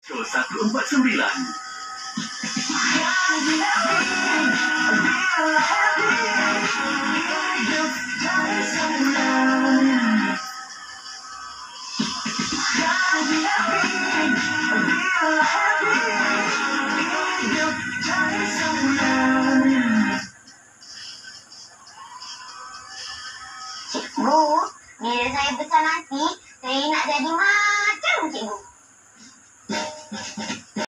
Show 149. Bu, bila saya besar nanti, saya nak jadi macam cikgu.